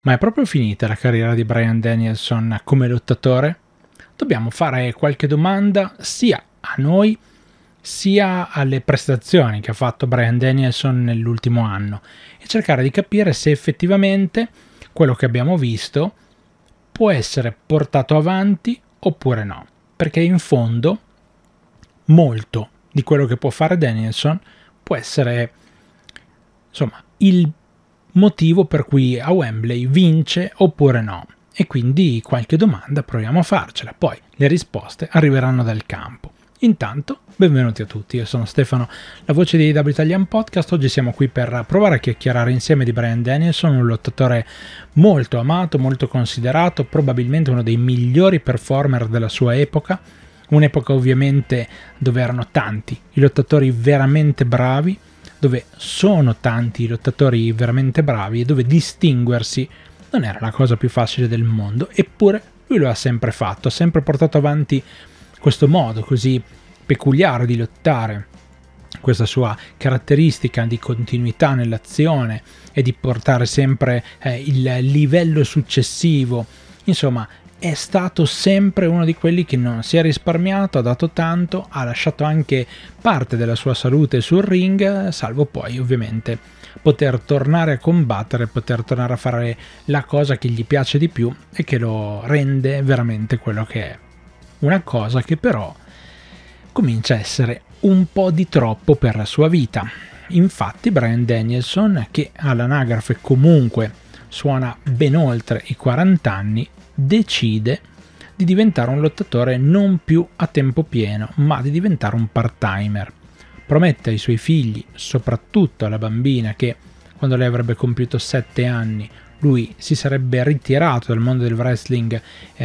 Ma è proprio finita la carriera di Bryan Danielson come lottatore? Dobbiamo fare qualche domanda sia a noi sia alle prestazioni che ha fatto Bryan Danielson nell'ultimo anno e cercare di capire se effettivamente quello che abbiamo visto può essere portato avanti oppure no. Perché in fondo molto di quello che può fare Danielson può essere, insomma, il motivo per cui a Wembley vince oppure no. E quindi qualche domanda proviamo a farcela, poi le risposte arriveranno dal campo. Intanto, benvenuti a tutti, io sono Stefano, la voce di AEW Italian Podcast. Oggi siamo qui per provare a chiacchierare insieme di Bryan Danielson, un lottatore molto amato, molto considerato, probabilmente uno dei migliori performer della sua epoca, un'epoca ovviamente dove erano tanti i lottatori veramente bravi, dove sono tanti i lottatori veramente bravi e dove distinguersi non era la cosa più facile del mondo, eppure lui lo ha sempre fatto, ha sempre portato avanti questo modo così peculiare di lottare, questa sua caratteristica di continuità nell'azione e di portare sempre il livello successivo. Insomma, è stato sempre uno di quelli che non si è risparmiato, ha dato tanto, ha lasciato anche parte della sua salute sul ring, salvo poi ovviamente poter tornare a combattere, poter tornare a fare la cosa che gli piace di più e che lo rende veramente quello che è. Una cosa che però comincia a essere un po' di troppo per la sua vita. Infatti Bryan Danielson, che all'anagrafe comunque suona ben oltre i 40 anni, decide di diventare un lottatore non più a tempo pieno, ma di diventare un part-timer. Promette ai suoi figli, soprattutto alla bambina, che quando lei avrebbe compiuto 7 anni lui si sarebbe ritirato dal mondo del wrestling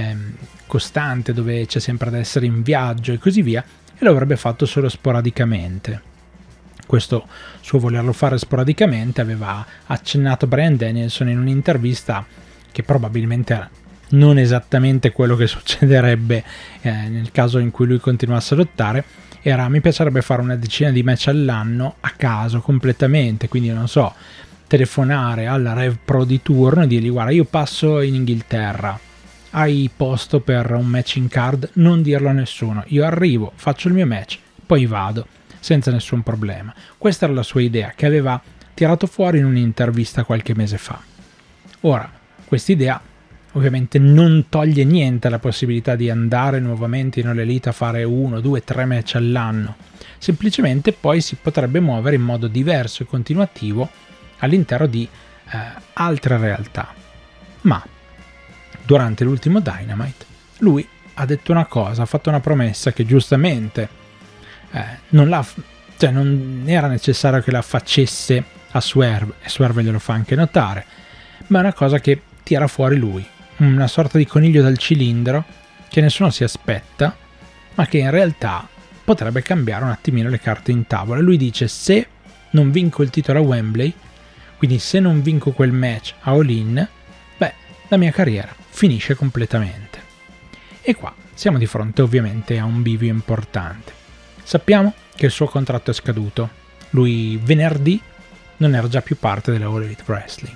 costante, dove c'è sempre da essere in viaggio e così via, e lo avrebbe fatto solo sporadicamente. Questo suo volerlo fare sporadicamente aveva accennato Bryan Danielson in un'intervista che probabilmente era non esattamente quello che succederebbe nel caso in cui lui continuasse a lottare. Mi piacerebbe fare una decina di match all'anno a caso completamente, quindi non so, telefonare alla Rev Pro di turno e dirgli: guarda, io passo in Inghilterra, hai posto per un match in card? Non dirlo a nessuno, io arrivo, faccio il mio match, poi vado senza nessun problema. Questa era la sua idea, che aveva tirato fuori in un'intervista qualche mese fa. Ora, quest'idea ovviamente non toglie niente alla possibilità di andare nuovamente in All Elite a fare 1, 2, 3 match all'anno. Semplicemente poi si potrebbe muovere in modo diverso e continuativo all'interno di altre realtà. Ma durante l'ultimo Dynamite lui ha detto una cosa, ha fatto una promessa che giustamente non era necessario che la facesse a Swerve, e Swerve glielo fa anche notare, ma è una cosa che tira fuori lui, una sorta di coniglio dal cilindro che nessuno si aspetta, ma che in realtà potrebbe cambiare un attimino le carte in tavola. Lui dice: se non vinco il titolo a Wembley, quindi se non vinco quel match a All In, la mia carriera finisce completamente. E qua siamo di fronte ovviamente a un bivio importante. Sappiamo che il suo contratto è scaduto, lui venerdì non era già più parte della All Elite Wrestling.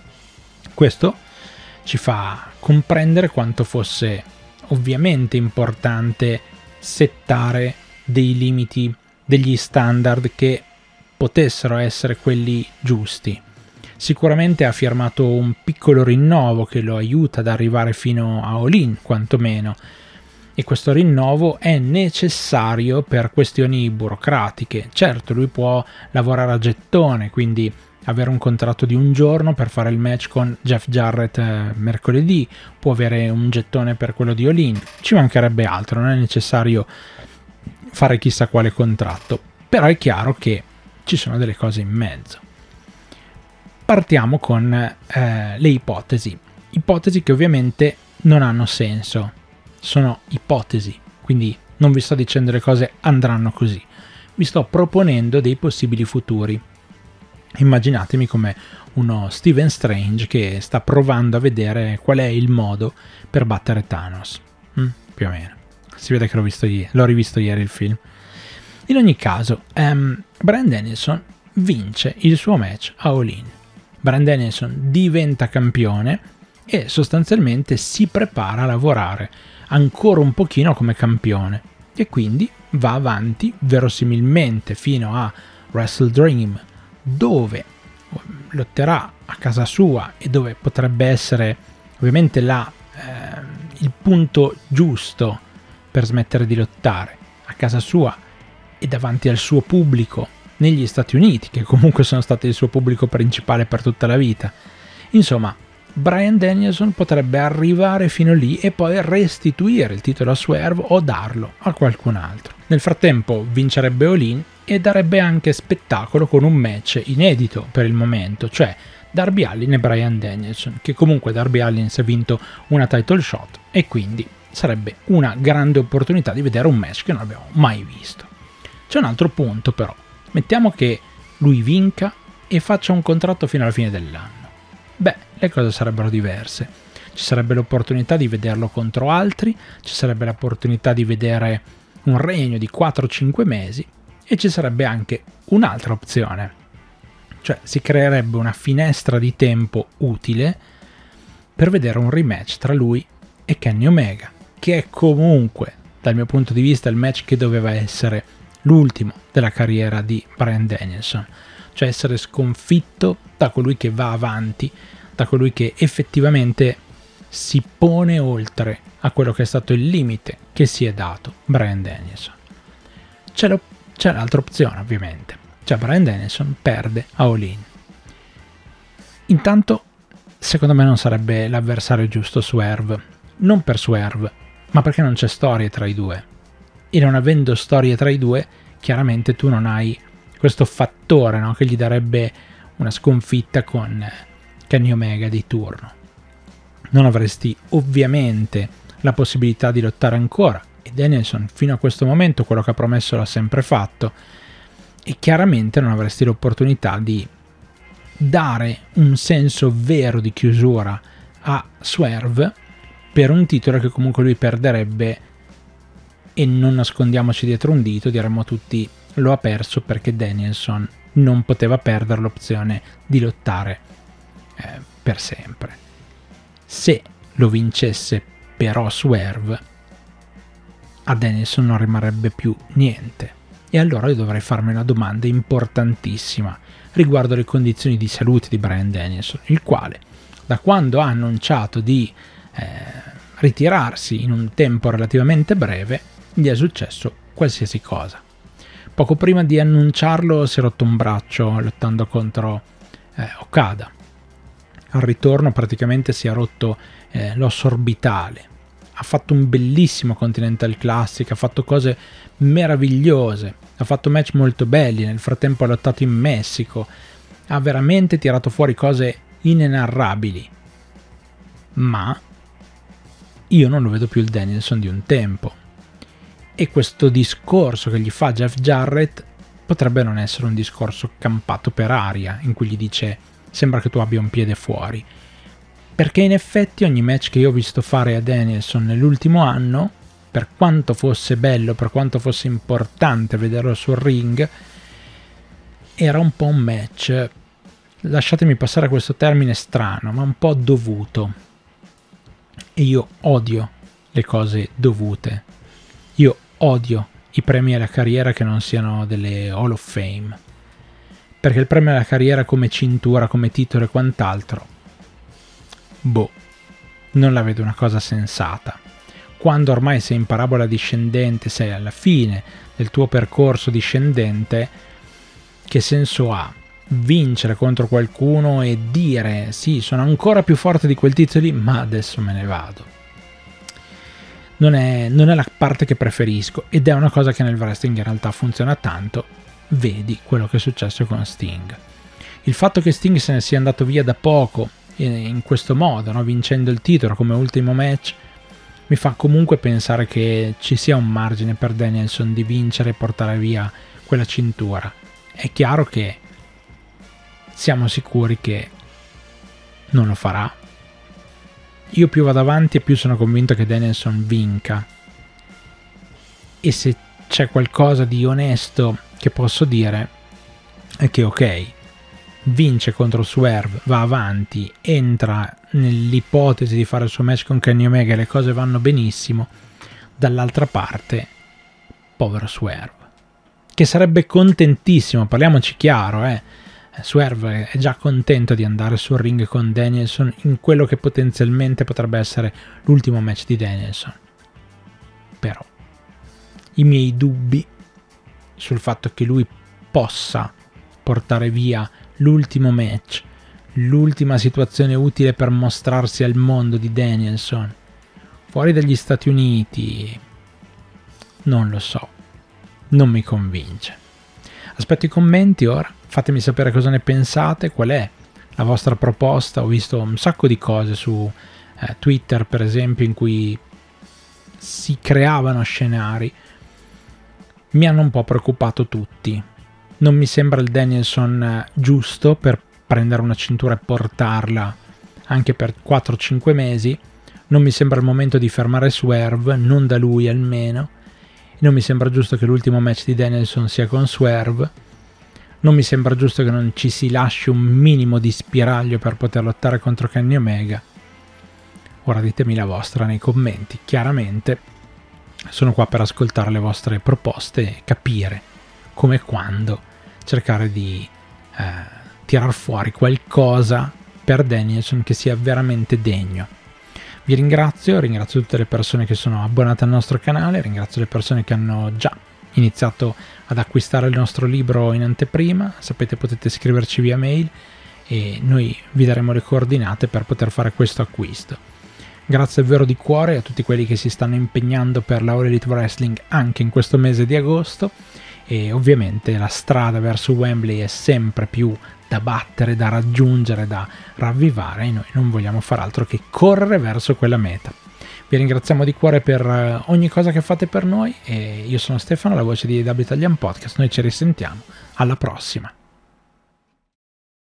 Questo ci fa comprendere quanto fosse ovviamente importante settare dei limiti, degli standard che potessero essere quelli giusti. Sicuramente ha firmato un piccolo rinnovo che lo aiuta ad arrivare fino a All In, quantomeno, e questo rinnovo è necessario per questioni burocratiche. Certo, lui può lavorare a gettone, quindi avere un contratto di un giorno per fare il match con Jeff Jarrett mercoledì, può avere un gettone per quello di All In, ci mancherebbe altro, non è necessario fare chissà quale contratto, però è chiaro che ci sono delle cose in mezzo. Partiamo con le ipotesi che ovviamente non hanno senso, sono ipotesi, quindi non vi sto dicendo le cose andranno così, vi sto proponendo dei possibili futuri. Immaginatemi come uno Stephen Strange che sta provando a vedere qual è il modo per battere Thanos, più o meno. Si vede che l'ho rivisto ieri il film. In ogni caso, Bryan Danielson vince il suo match a All In. Bryan Danielson diventa campione e sostanzialmente si prepara a lavorare ancora un pochino come campione e quindi va avanti verosimilmente fino a Wrestle Dream, dove lotterà a casa sua e dove potrebbe essere ovviamente il punto giusto per smettere di lottare, a casa sua e davanti al suo pubblico negli Stati Uniti, che comunque sono stati il suo pubblico principale per tutta la vita. Insomma, Bryan Danielson potrebbe arrivare fino lì e poi restituire il titolo a Swerve o darlo a qualcun altro. Nel frattempo vincerebbe All In e darebbe anche spettacolo con un match inedito per il momento, cioè Darby Allin e Bryan Danielson, che comunque Darby Allin si è vinto una title shot e quindi sarebbe una grande opportunità di vedere un match che non abbiamo mai visto. C'è un altro punto però, mettiamo che lui vinca e faccia un contratto fino alla fine dell'anno. Beh, le cose sarebbero diverse. Ci sarebbe l'opportunità di vederlo contro altri, ci sarebbe l'opportunità di vedere un regno di 4-5 mesi e ci sarebbe anche un'altra opzione. Cioè si creerebbe una finestra di tempo utile per vedere un rematch tra lui e Kenny Omega, che è comunque, dal mio punto di vista, il match che doveva essere l'ultimo della carriera di Bryan Danielson, cioè essere sconfitto da colui che va avanti, da colui che effettivamente si pone oltre a quello che è stato il limite che si è dato Bryan Danielson. C'è l'altra opzione ovviamente, cioè Bryan Danielson perde a All In. Intanto secondo me non sarebbe l'avversario giusto Swerve, non per Swerve, ma perché non c'è storia tra i due. E non avendo storie tra i due, chiaramente tu non hai questo fattore, no, che gli darebbe una sconfitta con Kenny Omega di turno. Non avresti ovviamente la possibilità di lottare ancora, e Danielson fino a questo momento quello che ha promesso l'ha sempre fatto, e chiaramente non avresti l'opportunità di dare un senso vero di chiusura a Swerve per un titolo che comunque lui perderebbe, e non nascondiamoci dietro un dito, diremmo tutti lo ha perso perché Danielson non poteva perdere l'opzione di lottare per sempre. Se lo vincesse però Swerve, a Danielson non rimarrebbe più niente, e allora io dovrei farmi una domanda importantissima riguardo le condizioni di salute di Bryan Danielson, il quale da quando ha annunciato di ritirarsi in un tempo relativamente breve gli è successo qualsiasi cosa. Poco prima di annunciarlo si è rotto un braccio lottando contro Okada. Al ritorno praticamente si è rotto l'osso orbitale. Ha fatto un bellissimo Continental Classic, ha fatto cose meravigliose, ha fatto match molto belli, nel frattempo ha lottato in Messico, ha veramente tirato fuori cose inenarrabili. Ma io non lo vedo più il Danielson di un tempo. E questo discorso che gli fa Jeff Jarrett potrebbe non essere un discorso campato per aria, in cui gli dice sembra che tu abbia un piede fuori. Perché in effetti ogni match che io ho visto fare a Danielson nell'ultimo anno, per quanto fosse bello, per quanto fosse importante vederlo sul ring, era un po' un match, lasciatemi passare questo termine strano, ma un po' dovuto. E io odio le cose dovute. Io odio i premi alla carriera che non siano delle Hall of Fame. Perché il premio alla carriera come cintura, come titolo e quant'altro, non la vedo una cosa sensata. Quando ormai sei in parabola discendente, sei alla fine del tuo percorso discendente, che senso ha vincere contro qualcuno e dire sì, sono ancora più forte di quel titolo lì, ma adesso me ne vado? Non è la parte che preferisco, ed è una cosa che nel wrestling in realtà funziona tanto. Vedi quello che è successo con Sting. Il fatto che Sting se ne sia andato via da poco in questo modo, no? Vincendo il titolo come ultimo match, mi fa comunque pensare che ci sia un margine per Danielson di vincere e portare via quella cintura. È chiaro che siamo sicuri che non lo farà. Io più vado avanti e più sono convinto che Danielson vinca, e se c'è qualcosa di onesto che posso dire è che ok, vince contro Swerve, va avanti, entra nell'ipotesi di fare il suo match con Kenny Omega e le cose vanno benissimo. Dall'altra parte, povero Swerve, che sarebbe contentissimo, parliamoci chiaro, Swerve è già contento di andare sul ring con Danielson in quello che potenzialmente potrebbe essere l'ultimo match di Danielson. Però i miei dubbi sul fatto che lui possa portare via l'ultimo match, l'ultima situazione utile per mostrarsi al mondo di Danielson fuori dagli Stati Uniti, non lo so, non mi convince. Aspetto i commenti ora, fatemi sapere cosa ne pensate, qual è la vostra proposta. Ho visto un sacco di cose su Twitter, per esempio, in cui si creavano scenari. Mi hanno un po' preoccupato tutti. Non mi sembra il Danielson giusto per prendere una cintura e portarla anche per 4-5 mesi. Non mi sembra il momento di fermare Swerve, non da lui almeno. Non mi sembra giusto che l'ultimo match di Danielson sia con Swerve. Non mi sembra giusto che non ci si lasci un minimo di spiraglio per poter lottare contro Kenny Omega. Ora ditemi la vostra nei commenti. Chiaramente sono qua per ascoltare le vostre proposte e capire come e quando cercare di tirar fuori qualcosa per Danielson che sia veramente degno. Vi ringrazio tutte le persone che sono abbonate al nostro canale, ringrazio le persone che hanno già iniziato ad acquistare il nostro libro in anteprima. Sapete, potete scriverci via mail e noi vi daremo le coordinate per poter fare questo acquisto. Grazie davvero di cuore a tutti quelli che si stanno impegnando per la All Elite Wrestling anche in questo mese di agosto, e ovviamente la strada verso Wembley è sempre più da battere, da raggiungere, da ravvivare, e noi non vogliamo far altro che correre verso quella meta. Vi ringraziamo di cuore per ogni cosa che fate per noi, e io sono Stefano, la voce di AEW Italian Podcast. Noi ci risentiamo alla prossima.